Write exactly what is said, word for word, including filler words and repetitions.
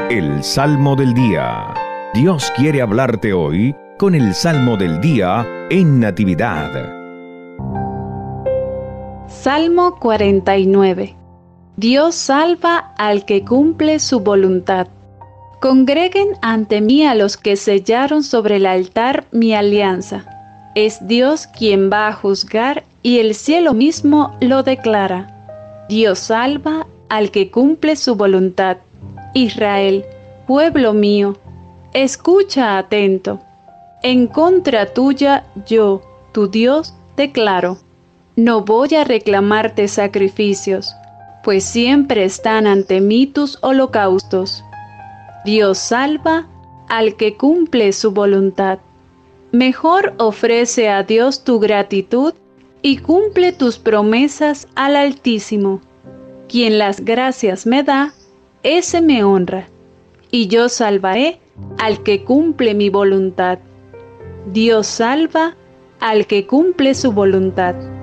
El Salmo del Día. Dios quiere hablarte hoy con el Salmo del Día en Natividad. Salmo cuarenta y nueve. Dios salva al que cumple su voluntad. Congreguen ante mí a los que sellaron sobre el altar mi alianza. Es Dios quien va a juzgar y el cielo mismo lo declara. Dios salva al que cumple su voluntad. Israel, pueblo mío, escucha atento. En contra tuya yo, tu Dios, declaro. No voy a reclamarte sacrificios, pues siempre están ante mí tus holocaustos. Dios salva al que cumple su voluntad. Mejor ofrece a Dios tu gratitud y cumple tus promesas al Altísimo. Quien las gracias me da, ese me honra, y yo salvaré al que cumple mi voluntad. Dios salva al que cumple su voluntad.